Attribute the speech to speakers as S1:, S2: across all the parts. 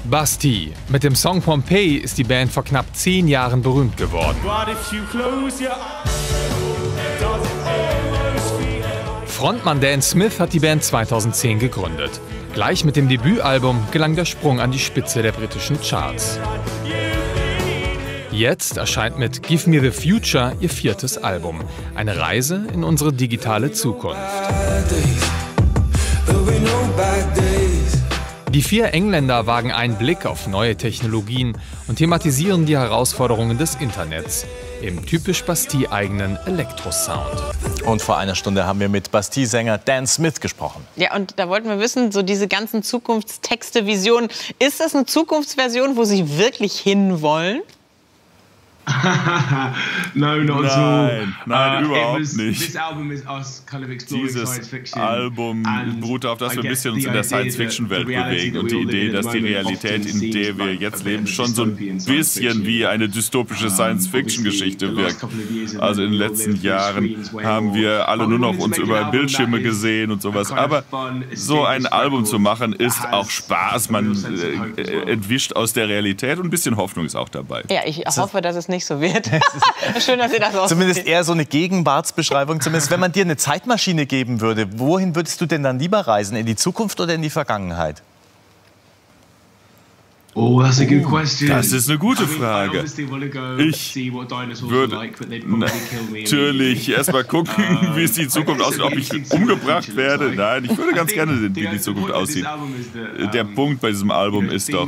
S1: Bastille. Mit dem Song Pompeii ist die Band vor knapp 10 Jahren berühmt geworden. Frontmann Dan Smith hat die Band 2010 gegründet. Gleich mit dem Debütalbum gelang der Sprung an die Spitze der britischen Charts. Jetzt erscheint mit Give Me the Future ihr 4. Album. Eine Reise in unsere digitale Zukunft. Die 4 Engländer wagen einen Blick auf neue Technologien und thematisieren die Herausforderungen des Internets im typisch Bastille-eigenen Elektrosound.
S2: Und vor einer Stunde haben wir mit Bastille-Sänger Dan Smith gesprochen.
S3: Ja, und da wollten wir wissen, so diese ganzen Zukunftstexte, Visionen, ist das eine Zukunftsversion, wo Sie wirklich hinwollen?
S4: Nein,
S5: überhaupt nicht. Dieses Album beruht darauf, dass wir ein bisschen uns in der Science-Fiction-Welt bewegen und die Idee, dass die Realität, in der wir jetzt leben, schon so ein bisschen wie eine dystopische Science-Fiction-Geschichte wirkt. Also in den letzten Jahren haben wir alle nur noch uns über Bildschirme gesehen und sowas. Aber so ein Album zu machen, ist auch Spaß. Man entwischt aus der Realität und ein bisschen Hoffnung ist auch dabei.
S3: Ja, ich hoffe, dass es nicht so wird. Schön, dass Sie das auch
S2: zumindest eher so eine Gegenwartsbeschreibung. Zumindest, wenn man dir eine Zeitmaschine geben würde, wohin würdest du denn dann lieber reisen? In die Zukunft oder in die Vergangenheit?
S4: Oh, that's a good question.
S5: Das ist eine gute Frage. Ich würde natürlich erst mal gucken, wie es die Zukunft aussieht, ob ich umgebracht werde. Nein, ich würde ganz gerne sehen, wie die Zukunft aussieht. Der Punkt bei diesem Album ist doch,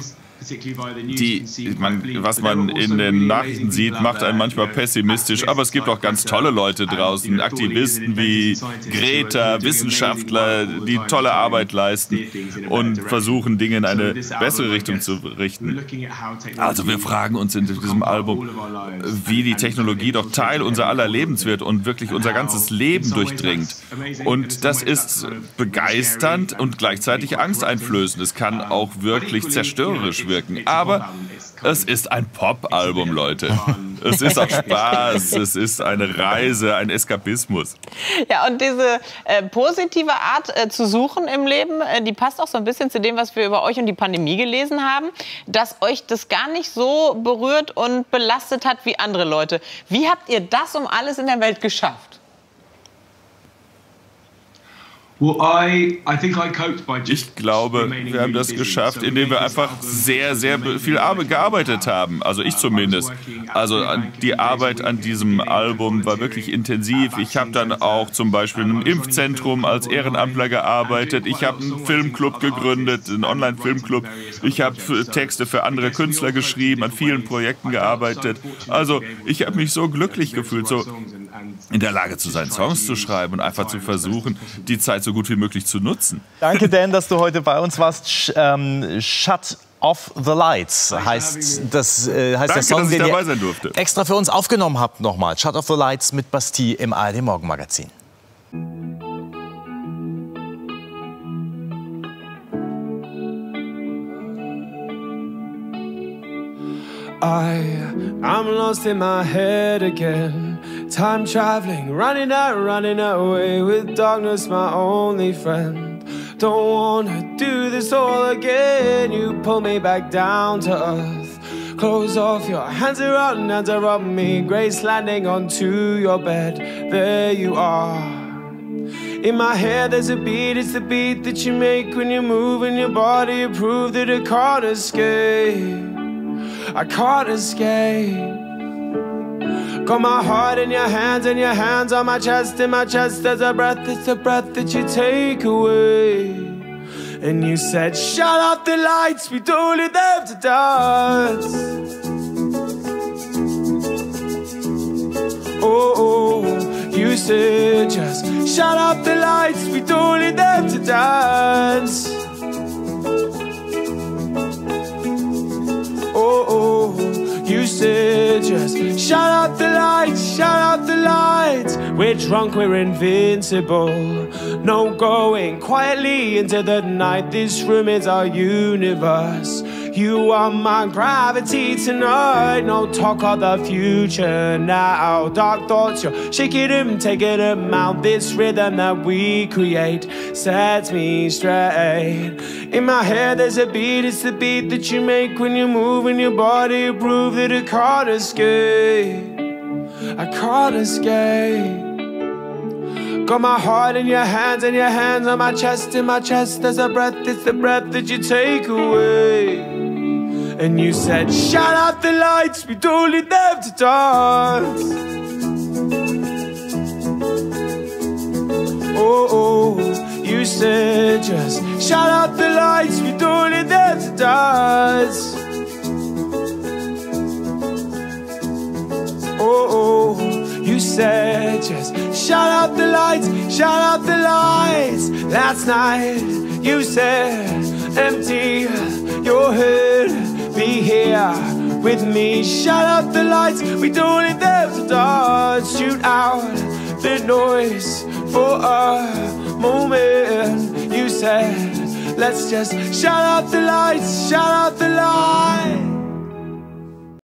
S5: was man in den Nachrichten sieht, macht einen manchmal pessimistisch, aber es gibt auch ganz tolle Leute draußen, Aktivisten wie Greta, Wissenschaftler, die tolle Arbeit leisten und versuchen, Dinge in eine bessere Richtung zu richten. Also wir fragen uns in diesem Album, wie die Technologie doch Teil unser aller Lebens wird und wirklich unser ganzes Leben durchdringt. Und das ist begeisternd und gleichzeitig angsteinflößend. Es kann auch wirklich zerstörerisch wirken. Aber es ist ein Pop-Album, Leute. Es ist auch Spaß, es ist eine Reise, ein Eskapismus.
S3: Ja, und diese positive Art zu suchen im Leben, die passt auch so ein bisschen zu dem, was wir über euch und die Pandemie gelesen haben, dass euch das gar nicht so berührt und belastet hat wie andere Leute. Wie habt ihr das um alles in der Welt geschafft?
S5: Ich glaube, wir haben das geschafft, indem wir einfach sehr, sehr viel gearbeitet haben. Also ich zumindest. Also die Arbeit an diesem Album war wirklich intensiv. Ich habe dann auch zum Beispiel in einem Impfzentrum als Ehrenamtler gearbeitet. Ich habe einen Filmclub gegründet, einen Online-Filmclub. Ich habe Texte für andere Künstler geschrieben, an vielen Projekten gearbeitet. Also ich habe mich so glücklich gefühlt, so in der Lage zu sein, Songs zu schreiben und einfach zu versuchen, die Zeit so gut wie möglich zu nutzen.
S2: Danke, Dan, dass du heute bei uns warst. Shut Off the Lights heißt der Song, den ihr extra für uns aufgenommen habt. Nochmal, Shut Off the Lights mit Bastille im ARD Morgenmagazin.
S6: I'm lost in my head again. Time traveling, running away with darkness, my only friend. Don't wanna do this all again. You pull me back down to earth. Close off, your hands around me. Grace landing onto your bed. There you are. In my head there's a beat, it's the beat that you make when you move in your body. You prove that I can't escape. I can't escape. Got my heart in your hands on my chest. In my chest there's a breath, it's the breath that you take away. And you said, shut off the lights, we don't need them to dance. Oh, you said just shut off the lights, we don't need them to dance. Oh, you said just shut out the lights, shut out the lights. We're drunk, we're invincible. No going quietly into the night. This room is our universe. You are my gravity tonight. No talk of the future now. Dark thoughts, you're shaking them, taking them out. This rhythm that we create sets me straight. In my head there's a beat, it's the beat that you make when you move in your body. You prove that I can't escape. I can't escape. Got my heart in your hands and your hands on my chest. In my chest there's a breath, it's the breath that you take away. And you said, shut out the lights, we don't need them to dance. Oh, oh, you said just shut out the lights, we don't need them to dance. Oh, oh, you said just shut out the lights, shut out the lights. Last night you said empty your head, be here with me. Shut out the lights, we don't need them to dance. Shoot out the noise for a moment. You said let's just shut out the lights, shut out the lights.